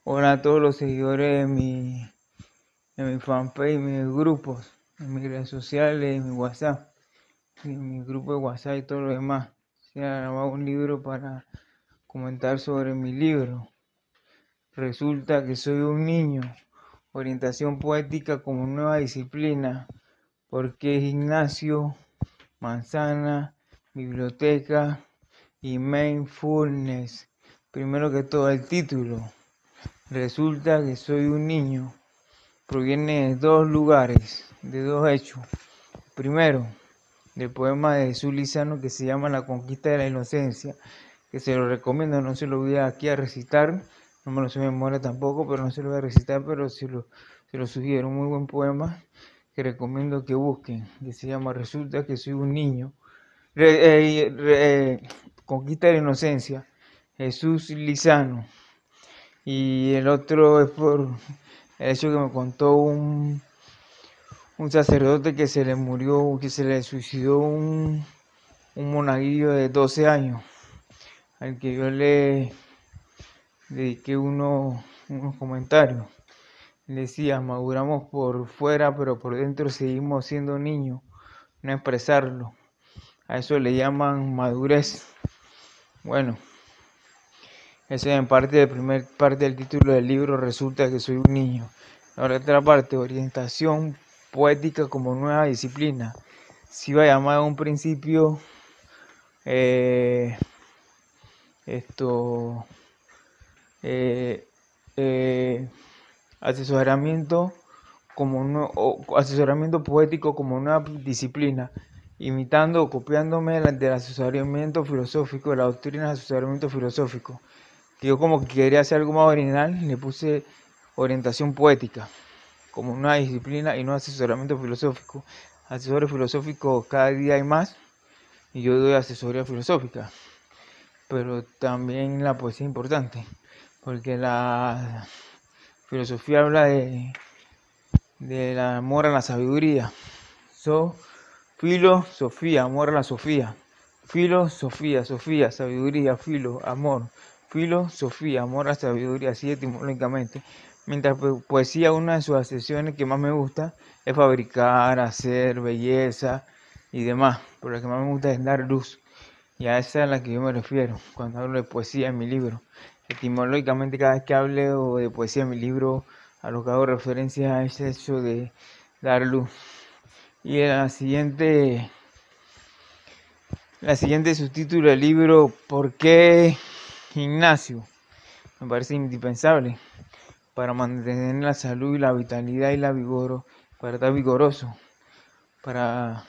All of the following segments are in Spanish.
Hola a todos los seguidores de mi fanpage, mis grupos, en mis redes sociales, en mi WhatsApp, en mi grupo de WhatsApp y todo lo demás. Se ha grabado un libro para comentar sobre mi libro. Resulta que soy un niño. Orientación poética como nueva disciplina. Porque Ignacio, manzana, biblioteca y mindfulness. Primero que todo el título. Resulta que soy un niño. Proviene de dos lugares, de dos hechos. Primero, del poema de Jesús Lizano que se llama La conquista de la inocencia, que se lo recomiendo, no se lo voy aquí a recitar, no me lo sé de memoria tampoco, pero no se lo voy a recitar, pero se lo sugiero, un muy buen poema que recomiendo que busquen, que se llama Resulta que soy un niño. Conquista de la inocencia, Jesús Lizano. Y el otro es por el hecho que me contó un sacerdote que se le murió, que se le suicidó un monaguillo de 12 años, al que yo le dediqué unos comentarios. Le decía, maduramos por fuera, pero por dentro seguimos siendo niños, no expresarlo. A eso le llaman madurez. Bueno, esa es en parte de primer parte del título del libro, Resulta que soy un niño. Ahora otra parte, orientación poética como nueva disciplina. Se iba a llamar a un principio esto eh, eh, asesoramiento asesoramiento poético como nueva disciplina, imitando o copiándome del asesoramiento filosófico, de la doctrina de asesoramiento filosófico. Que yo como que quería hacer algo más original, le puse orientación poética como una disciplina y no asesoramiento filosófico. Asesores filosóficos cada día hay más y yo doy asesoría filosófica, pero también la poesía es importante, porque la filosofía habla del amor a la sabiduría. Filosofía, amor a la sofía. Filosofía, sofía, sabiduría, filo, amor. Filosofía, amor a la sabiduría, así etimológicamente. Mientras poesía, una de sus acepciones que más me gusta es fabricar, hacer, belleza y demás. Pero la que más me gusta es dar luz. Y a esa es a la que yo me refiero cuando hablo de poesía en mi libro. Etimológicamente, cada vez que hablo de poesía en mi libro, a lo que hago referencia es eso de dar luz. Y la siguiente subtítulo del libro, ¿por qué gimnasio? Me parece indispensable para mantener la salud y la vitalidad y la vigor, para estar vigoroso, para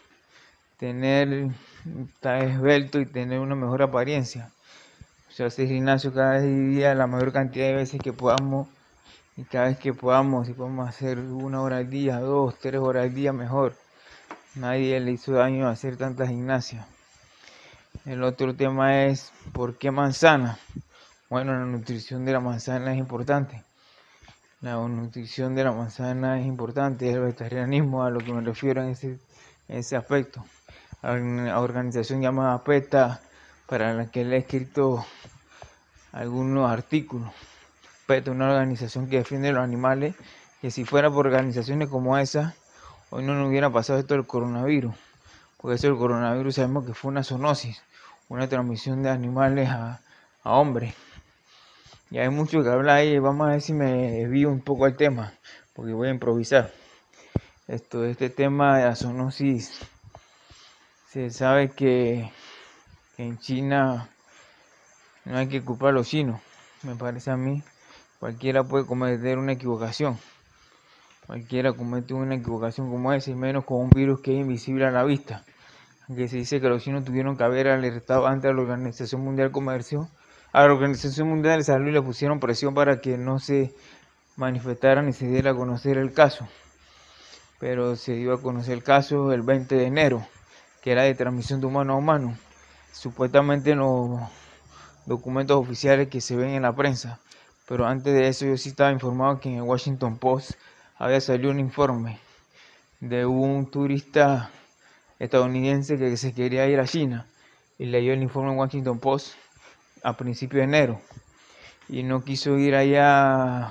estar esbelto y tener una mejor apariencia. O sea, hacer gimnasio cada día, la mayor cantidad de veces que podamos, y cada vez que podamos, si podemos hacer 1 hora al día, 2, 3 horas al día, mejor. Nadie le hizo daño a hacer tanta gimnasia. El otro tema es, ¿por qué manzana? Bueno, la nutrición de la manzana es importante. La nutrición de la manzana es importante, es el vegetarianismo a lo que me refiero en ese aspecto. A una organización llamada PETA, para la que le he escrito algunos artículos. PETA, una organización que defiende los animales, que si fuera por organizaciones como esa, hoy no nos hubiera pasado esto del coronavirus. Porque eso del coronavirus sabemos que fue una zoonosis, una transmisión de animales a hombres. Y hay mucho que hablar ahí, vamos a ver si me desvío un poco al tema, porque voy a improvisar. Este tema de la zoonosis, se sabe que en China no hay que culpar a los chinos, me parece a mí. Cualquiera puede cometer una equivocación, cualquiera comete una equivocación como esa, y menos con un virus que es invisible a la vista. Aunque se dice que los chinos tuvieron que haber alertado antes a la Organización Mundial de Comercio, a la Organización Mundial de Salud, y le pusieron presión para que no se manifestaran y se diera a conocer el caso. Pero se dio a conocer el caso el 20 de enero, que era de transmisión de humano a humano, supuestamente en los documentos oficiales que se ven en la prensa. Pero antes de eso yo sí estaba informado que en el Washington Post había salido un informe de un turista estadounidense que se quería ir a China y leyó el informe en Washington Post a principios de enero. y no quiso ir allá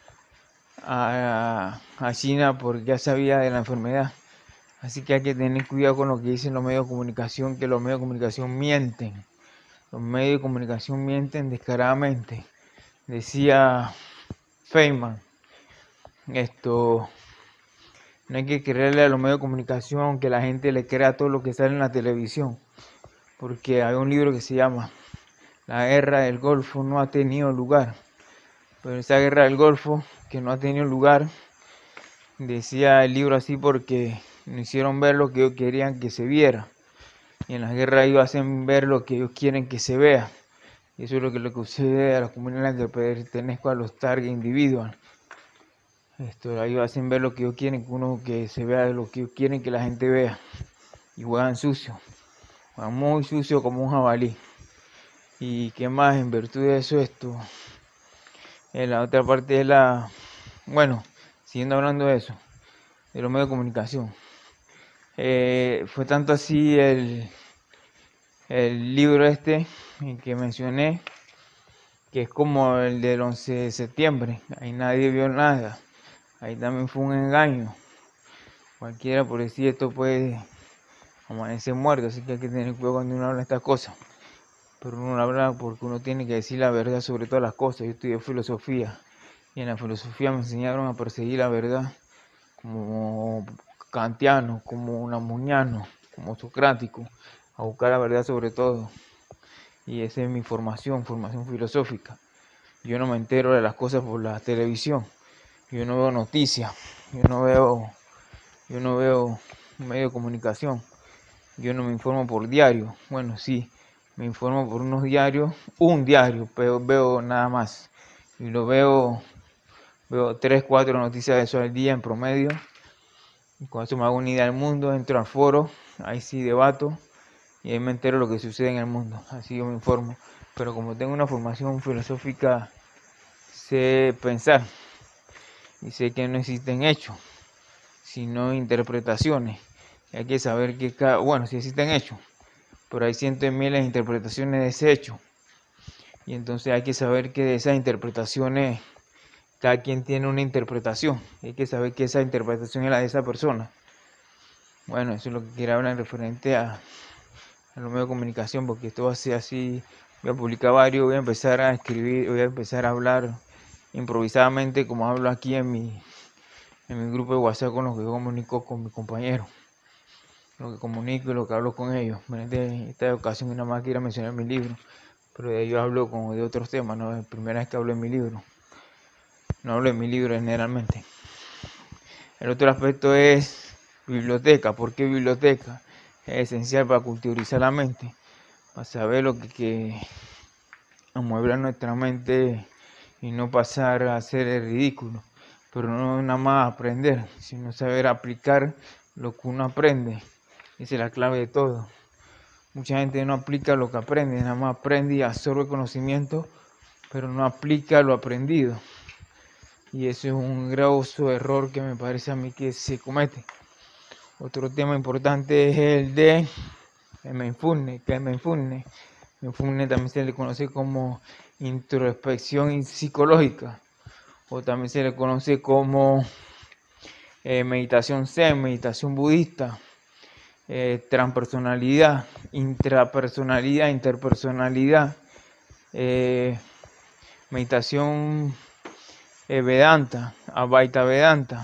a China porque ya sabía de la enfermedad. Así que hay que tener cuidado con lo que dicen los medios de comunicación, que los medios de comunicación mienten. Los medios de comunicación mienten descaradamente. Decía Feynman, no hay que creerle a los medios de comunicación que la gente le crea todo lo que sale en la televisión. Porque hay un libro que se llama La guerra del Golfo no ha tenido lugar. Pero esa guerra del Golfo que no ha tenido lugar, decía el libro así porque no hicieron ver lo que ellos querían que se viera. Y en las guerras ellos hacen ver lo que ellos quieren que se vea. Y eso es lo que sucede a la comunidad en la que pertenezco, a los target individuals. Ellos hacen ver lo que ellos quieren que se vea, lo que ellos quieren que la gente vea. Y juegan sucio. Juegan muy sucio como un jabalí. Y qué más, en virtud de eso, en la otra parte es bueno, siguiendo hablando de eso, de los medios de comunicación. Fue tanto así el libro que mencioné, que es como el del 11 de septiembre. Ahí nadie vio nada. Ahí también fue un engaño. Cualquiera por decir esto puede amanecer muerto, así que hay que tener cuidado cuando uno habla de estas cosas. Pero uno habla porque uno tiene que decir la verdad sobre todas las cosas. Yo estudié filosofía y en la filosofía me enseñaron a perseguir la verdad como kantiano, como unamuniano, como socrático, a buscar la verdad sobre todo. Y esa es mi formación filosófica. Yo no me entero de las cosas por la televisión. Yo no veo noticias. Yo no veo medio de comunicación. Yo no me informo por diario. Bueno, sí, me informo por unos diarios, un diario, pero veo nada más. Y veo 3, 4 noticias de eso al día en promedio. Y con eso me hago una idea del mundo, entro al foro, ahí sí debato y ahí me entero de lo que sucede en el mundo. Así yo me informo. Pero como tengo una formación filosófica, sé pensar y sé que no existen hechos, sino interpretaciones. Y hay que saber que sí existen hechos, pero hay cientos de miles de interpretaciones de ese hecho. Y entonces hay que saber que de esas interpretaciones, cada quien tiene una interpretación. Hay que saber que esa interpretación es la de esa persona. Bueno, eso es lo que quiero hablar en referente a los medios de comunicación, porque esto va a ser así. Voy a publicar varios, voy a empezar a escribir, voy a empezar a hablar improvisadamente como hablo aquí en mi grupo de WhatsApp con los que comunico con mis compañeros. Lo que comunico y lo que hablo con ellos. En esta ocasión nada más quiero mencionar mi libro, pero de ello hablo como de otros temas, ¿no? Es la primera vez que hablo de mi libro. No hablo de mi libro generalmente. El otro aspecto es biblioteca. ¿Por qué biblioteca? Es esencial para culturizar la mente, para saber lo que amuebla nuestra mente y no pasar a hacer el ridículo. Pero no nada más aprender, sino saber aplicar lo que uno aprende. Esa es la clave de todo. Mucha gente no aplica lo que aprende, nada más aprende y absorbe conocimiento, pero no aplica lo aprendido. Y eso es un gravoso error que me parece a mí que se comete. Otro tema importante es el de mindfulness, que es mindfulness. Mindfulness también se le conoce como introspección psicológica, o también se le conoce como meditación zen, meditación budista, transpersonalidad, intrapersonalidad, interpersonalidad, meditación Vedanta, Advaita Vedanta,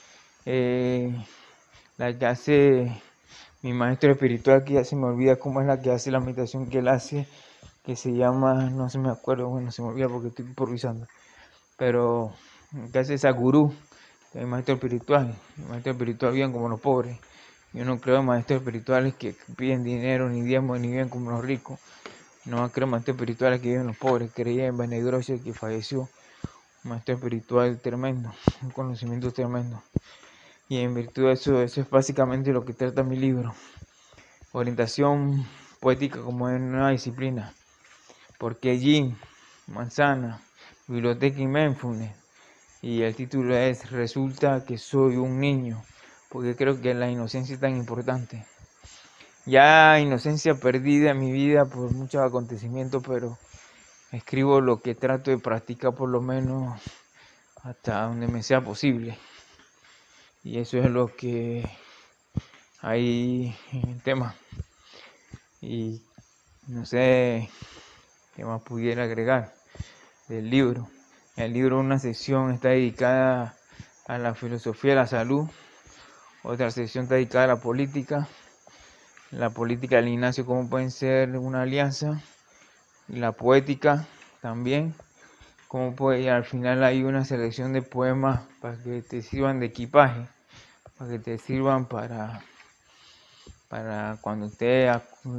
la que hace mi maestro espiritual, que ya se me olvida cómo es la que hace la meditación que él hace, que se llama, no se me acuerdo, bueno, se me olvida porque estoy improvisando, pero que hace Sadhguru, que es mi maestro espiritual. El maestro espiritual bien como los pobres. Yo no creo en maestros espirituales que piden dinero, ni diezmos, ni bien como los ricos. No creo en maestros espirituales que viven los pobres. Creía en Benedrocio, que falleció, un maestro espiritual tremendo, un conocimiento tremendo. Y en virtud de eso es básicamente lo que trata mi libro. Orientación poética como en una disciplina. Porque Jin, manzana, biblioteca y mindfulness. Y el título es Resulta que soy un niño, porque creo que la inocencia es tan importante. Ya inocencia perdida en mi vida por muchos acontecimientos, pero escribo lo que trato de practicar por lo menos hasta donde me sea posible. Y eso es lo que hay en el tema. Y no sé qué más pudiera agregar del libro. En el libro una sección está dedicada a la filosofía de la salud, otra sección está dedicada a la política del Ignacio, cómo pueden ser una alianza, y la poética también, cómo puede, y al final hay una selección de poemas para que te sirvan de equipaje, para que te sirvan para cuando estés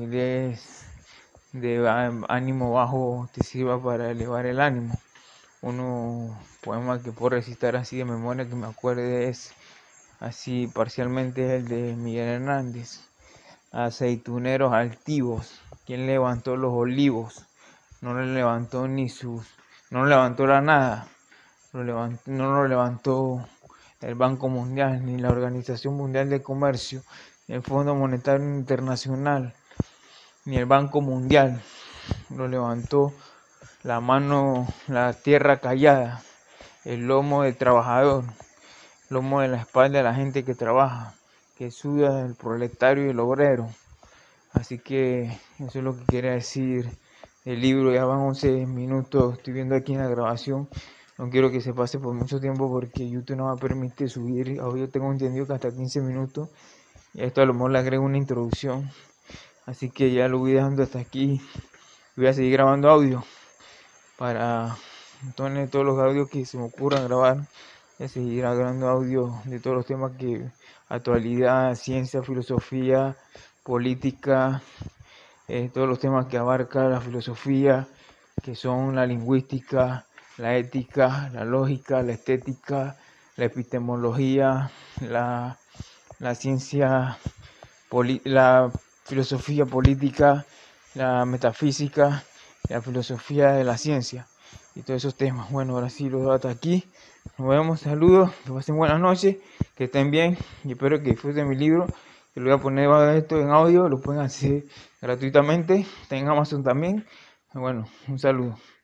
de ánimo bajo, te sirva para elevar el ánimo. Uno poema que puedo recitar así de memoria que me acuerde es así parcialmente el de Miguel Hernández. Aceituneros altivos, ¿quién levantó los olivos? No le levantó no lo levantó la nada, no lo levantó el Banco Mundial, ni la Organización Mundial de Comercio, ni el Fondo Monetario Internacional, ni el Banco Mundial. Lo levantó la mano, la tierra callada, el lomo del trabajador, el lomo de la espalda de la gente que trabaja, que suda, el proletario y el obrero. Así que eso es lo que quería decir el libro. Ya van 11 minutos, estoy viendo aquí en la grabación. No quiero que se pase por mucho tiempo porque YouTube no me permite subir audio. Tengo entendido que hasta 15 minutos. Y a esto a lo mejor le agrego una introducción. Así que ya lo voy dejando hasta aquí. Voy a seguir grabando audio para entonces todos los audios que se me ocurran grabar. Voy a seguir grabando audio de todos los temas que actualidad, ciencia, filosofía, política, todos los temas que abarca la filosofía, que son la lingüística, la ética, la lógica, la estética, la epistemología, la ciencia, la filosofía política, la metafísica, la filosofía de la ciencia y todos esos temas. Bueno, ahora sí lo dejo hasta aquí. Nos vemos, saludos, que pasen buenas noches, que estén bien y espero que disfruten mi libro. Que lo voy a poner esto en audio, lo pueden hacer gratuitamente, está en Amazon también. Bueno, un saludo.